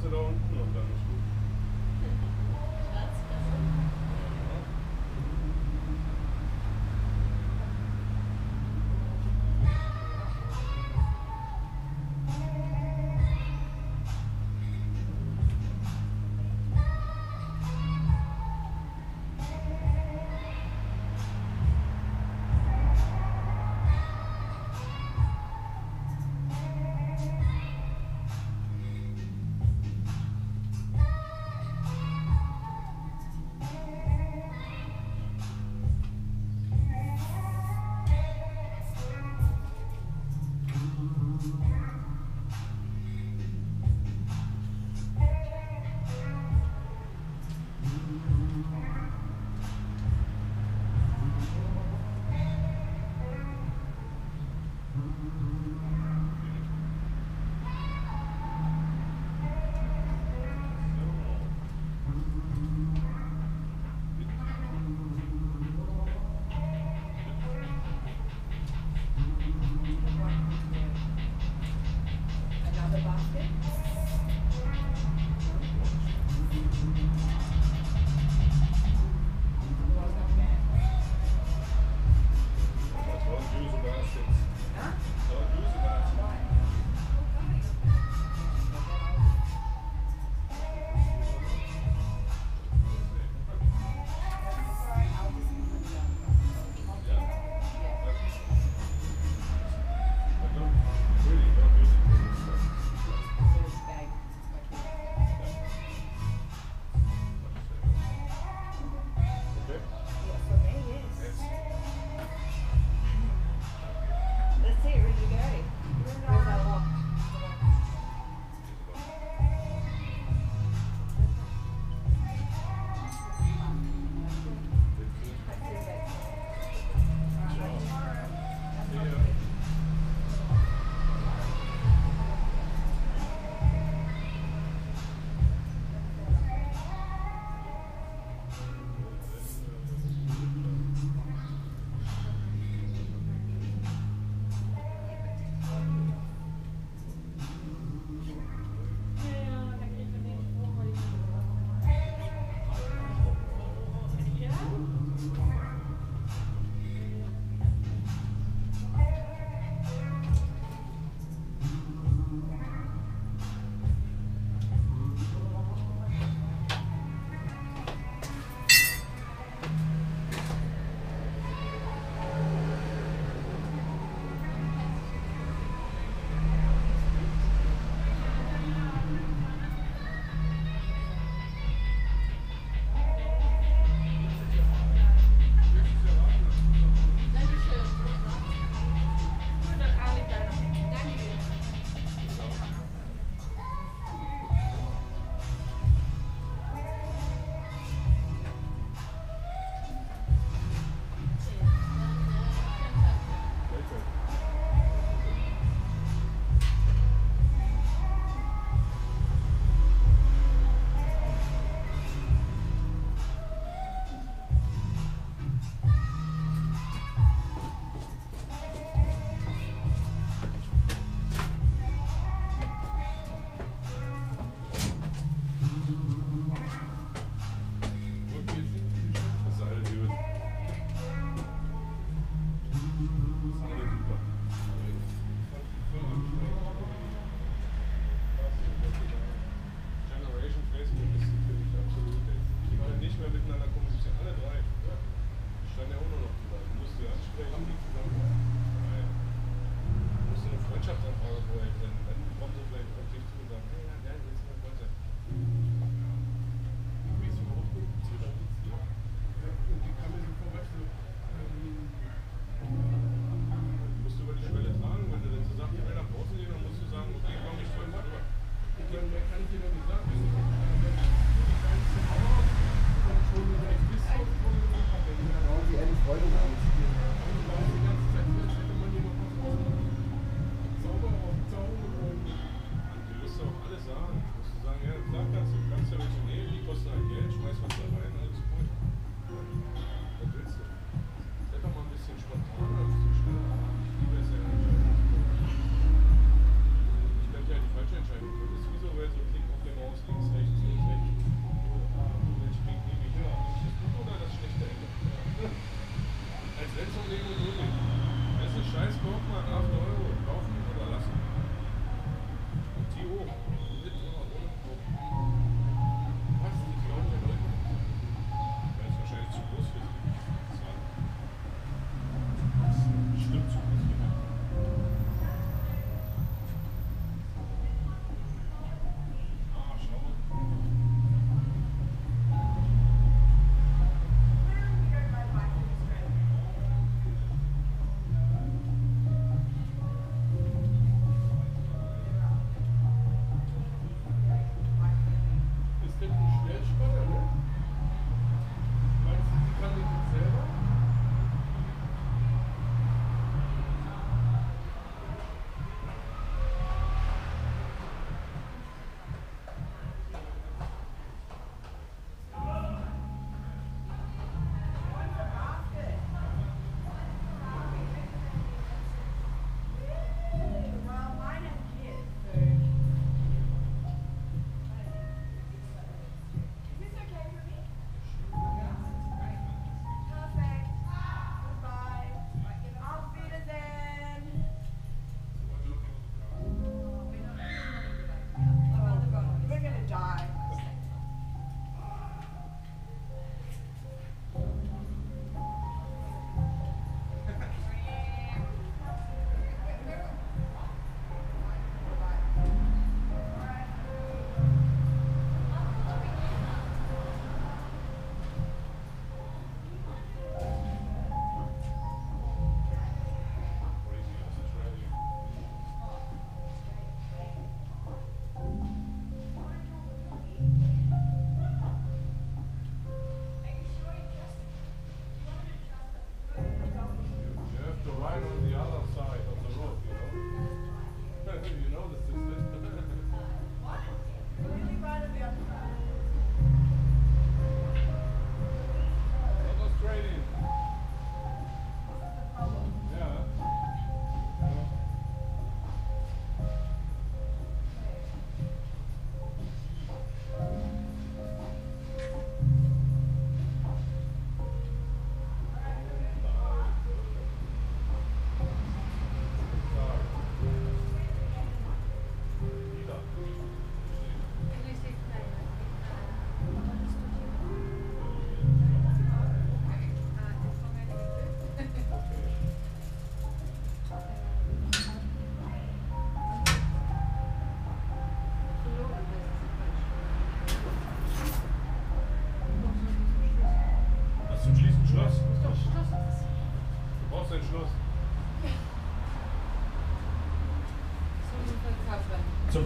du da unten und dann ist gut.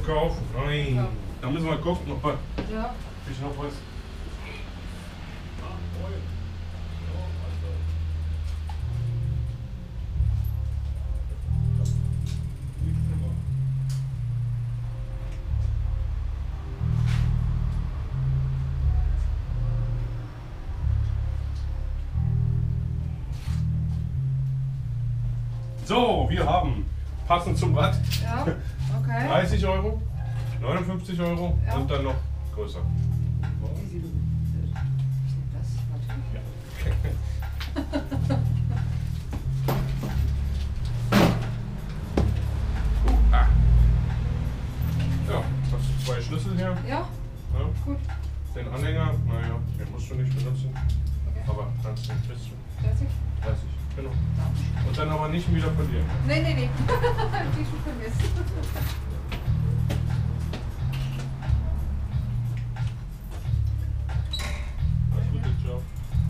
kaufen. Nein. Ja. Da müssen wir gucken, ob wir Ja. ich noch was. So, wir haben passend zum Rad Ja. Okay. 30 Euro, 59 Euro Ja. und dann noch größer. Ich nehme das natürlich. Ah. Ja, hast du zwei Schlüssel hier. Ja, Ja. gut. Den Anhänger, naja, den musst du nicht benutzen. Okay. Aber kannst du bis zu 30. 30, genau. Und dann aber nicht wieder verlieren. Nee. Die schon vermisst. Alles Gute, ciao.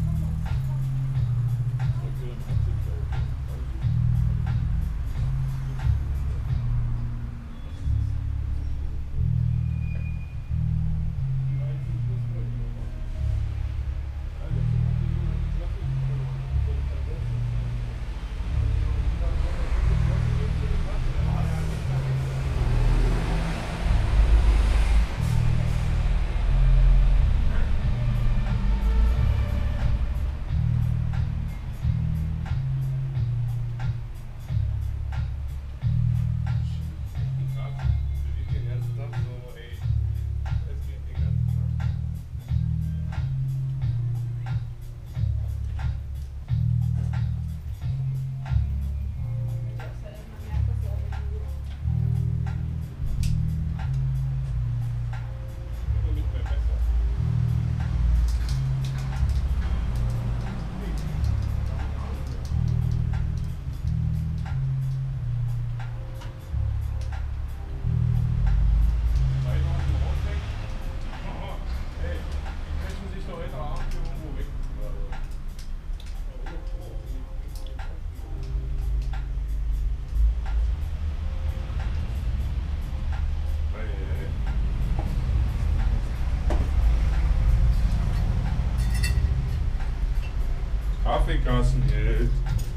Kaffeekassengeld.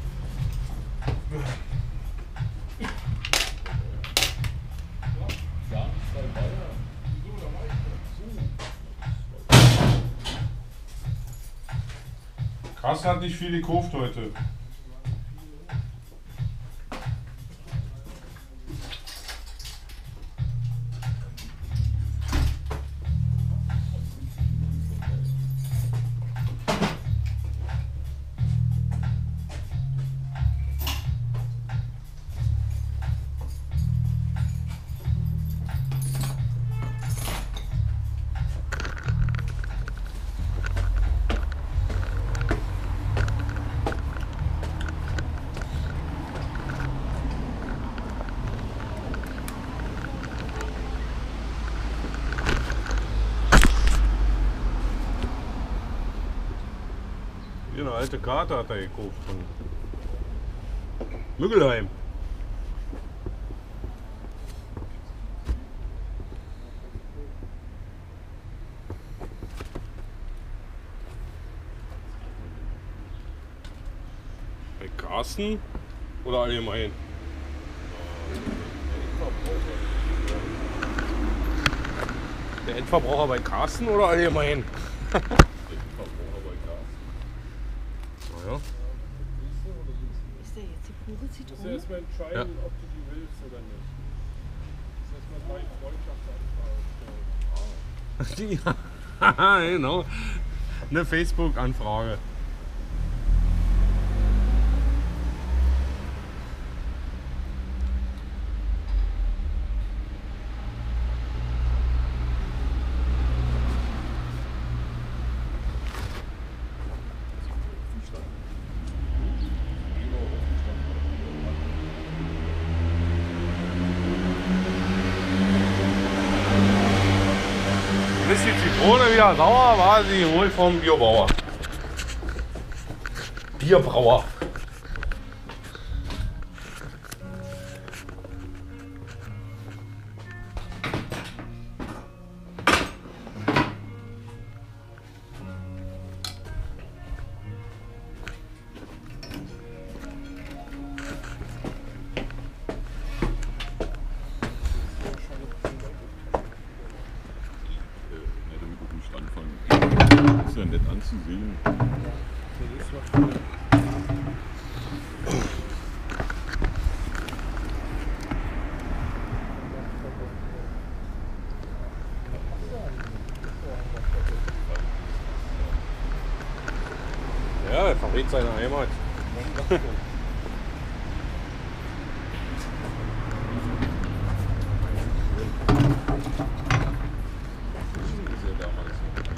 Kasse hat nicht viel gekauft heute. Hier eine alte Karte hat er gekauft von Müggelheim. Bei Carsten oder allgemein? Der Endverbraucher bei Carsten oder allgemein? Naja. Ist der jetzt die pure Du musst Zitrone? erstmal entscheiden, Ja. ob du die willst oder nicht. Das ist erstmal drei Freundschaftsanfragen. Die, genau. Eine Facebook-Anfrage. Bis die Zitrone wieder sauer war, sie wohl vom Bierbauer. Bierbrauer. ja nett anzusehen. Ja, er verrät seine Heimat. Ist ja damals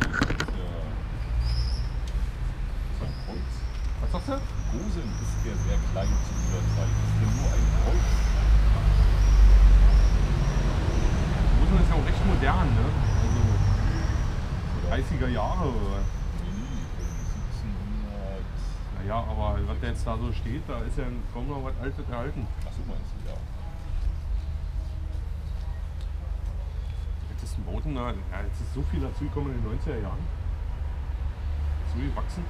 so ein Kreuz. Was sagst du? Goseln ist ja sehr klein zu dieser Zeit. Ist ja nur ein Kreuz. Rosen ist ja auch recht modern, ne? Also 30er Jahre oder? Nee, 1700. Naja, aber was der jetzt da so steht, da ist ja kaum noch was Altes erhalten. Achso, meinst du, ja. Jetzt ist ein Bauten da, ja, jetzt ist so viel dazugekommen in den 90er Jahren. So gewachsen.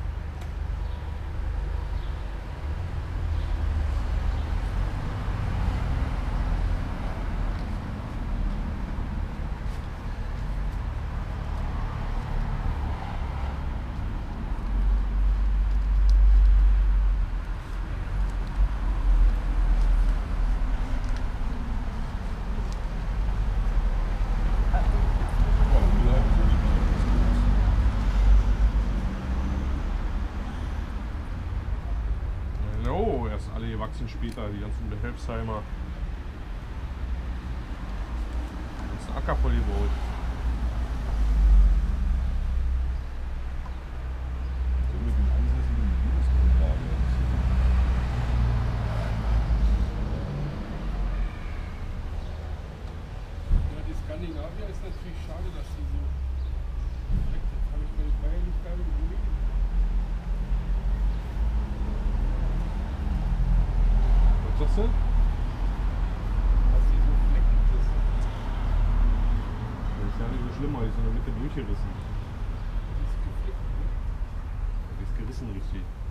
Ja, und wir haben so die No, erst alle gewachsen später, die ganzen Behelfsheimer. Den ganzen Acker voll gebaut. so mit den ansässigen Lebensgrundlagen. Ja, die Skandinavier ist natürlich schade, dass die so. Das habe ich bei den Bayern nicht gar nicht gesehen. Was sagst du? Dass die so fleckig ist. Das ist ja nicht so schlimm, weil ich ist in der Mitte durchgerissen. Die ist gefleckt, ne? Die ist gerissen richtig.